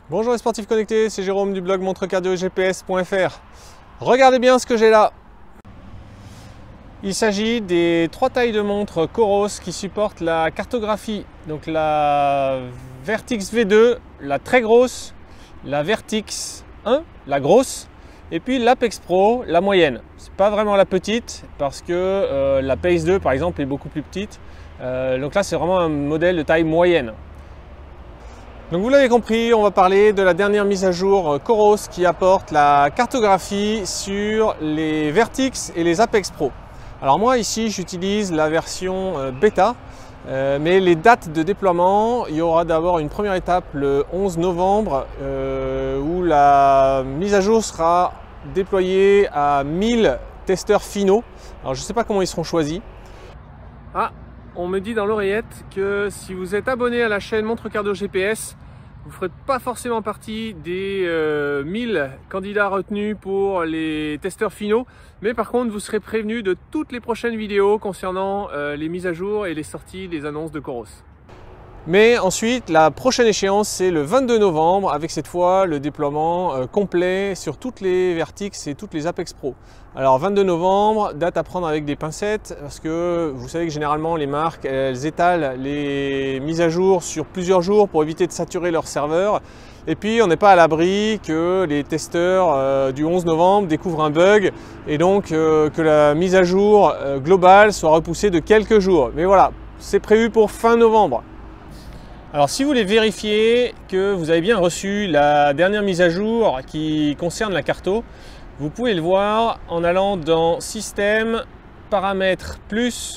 Bonjour les sportifs connectés, c'est Jérôme du blog montrecardiogps.fr. Regardez bien ce que j'ai là. Il s'agit des 3 tailles de montres Coros qui supportent la cartographie. Donc la Vertix V2, la très grosse, la Vertix 1, la grosse, et puis l'Apex Pro, la moyenne. C'est pas vraiment la petite parce que la Pace 2 par exemple est beaucoup plus petite. Donc là c'est vraiment un modèle de taille moyenne. Donc vous l'avez compris, on va parler de la dernière mise à jour Coros qui apporte la cartographie sur les Vertix et les Apex Pro. Alors moi ici j'utilise la version bêta, mais les dates de déploiement, il y aura d'abord une première étape le 11 novembre où la mise à jour sera déployée à 1000 testeurs finaux. Alors je ne sais pas comment ils seront choisis. Ah, on me dit dans l'oreillette que si vous êtes abonné à la chaîne Montre Cardio GPS, vous ne ferez pas forcément partie des 1000 candidats retenus pour les testeurs finaux, mais par contre vous serez prévenu de toutes les prochaines vidéos concernant les mises à jour et les sorties des annonces de Coros. Mais ensuite, la prochaine échéance, c'est le 22 novembre, avec cette fois le déploiement complet sur toutes les Vertix et toutes les Apex Pro. Alors 22 novembre, date à prendre avec des pincettes, parce que vous savez que généralement les marques, elles étalent les mises à jour sur plusieurs jours pour éviter de saturer leur serveur. Et puis on n'est pas à l'abri que les testeurs du 11 novembre découvrent un bug et donc que la mise à jour globale soit repoussée de quelques jours. Mais voilà, c'est prévu pour fin novembre. Alors si vous voulez vérifier que vous avez bien reçu la dernière mise à jour qui concerne la carto, vous pouvez le voir en allant dans Système, Paramètres plus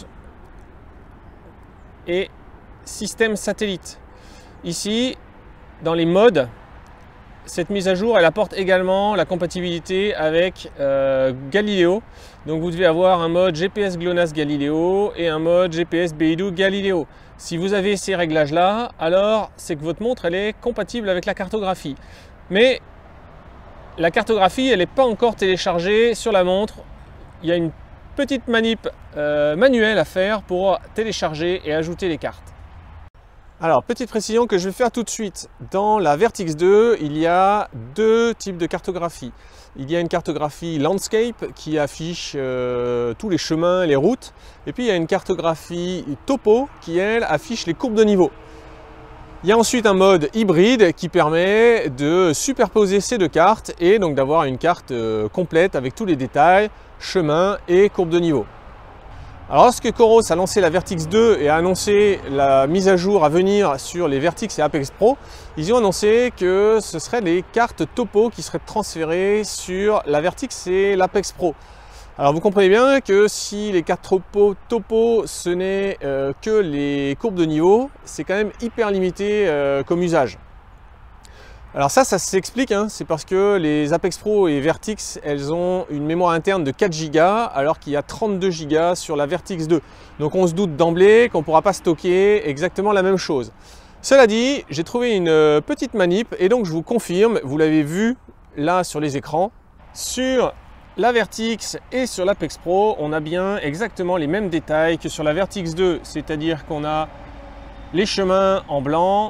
et Système satellite. Ici, dans les modes, cette mise à jour elle apporte également la compatibilité avec Galileo. Donc vous devez avoir un mode GPS GLONASS Galileo et un mode GPS Beidou Galileo. Si vous avez ces réglages là, alors c'est que votre montre elle est compatible avec la cartographie. Mais la cartographie elle n'est pas encore téléchargée sur la montre. Il y a une petite manip manuelle à faire pour télécharger et ajouter les cartes. Alors, petite précision que je vais faire tout de suite. Dans la Vertix 2, il y a 2 types de cartographie. Il y a une cartographie landscape qui affiche tous les chemins et les routes. Et puis il y a une cartographie topo qui, elle, affiche les courbes de niveau. Il y a ensuite un mode hybride qui permet de superposer ces 2 cartes et donc d'avoir une carte complète avec tous les détails, chemins et courbes de niveau. Alors lorsque Coros a lancé la Vertix 2 et a annoncé la mise à jour à venir sur les Vertix et Apex Pro, ils ont annoncé que ce seraient les cartes topo qui seraient transférées sur la Vertix et l'Apex Pro. Alors vous comprenez bien que si les cartes topo ce n'est que les courbes de niveau, c'est quand même hyper limité comme usage. Alors ça s'explique, hein, c'est parce que les Apex Pro et Vertix, elles ont une mémoire interne de 4 Go alors qu'il y a 32 Go sur la Vertix 2. Donc on se doute d'emblée qu'on ne pourra pas stocker exactement la même chose. Cela dit, j'ai trouvé une petite manip et donc je vous confirme, vous l'avez vu là sur les écrans, sur la Vertix et sur l'Apex Pro, on a bien exactement les mêmes détails que sur la Vertix 2, c'est-à-dire qu'on a les chemins en blanc,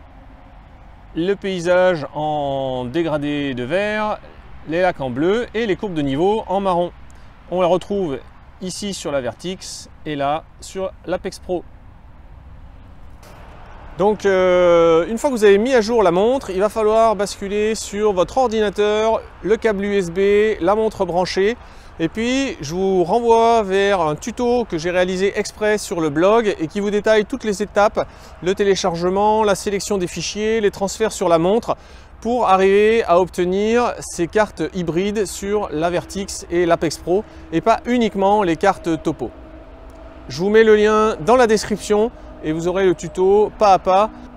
le paysage en dégradé de vert, les lacs en bleu et les courbes de niveau en marron. On les retrouve ici sur la Vertix et là sur l'Apex Pro. Donc une fois que vous avez mis à jour la montre, il va falloir basculer sur votre ordinateur, le câble USB, la montre branchée. Et puis je vous renvoie vers un tuto que j'ai réalisé exprès sur le blog et qui vous détaille toutes les étapes, le téléchargement, la sélection des fichiers, les transferts sur la montre pour arriver à obtenir ces cartes hybrides sur la Vertix et l'Apex Pro et pas uniquement les cartes topo. Je vous mets le lien dans la description et vous aurez le tuto pas à pas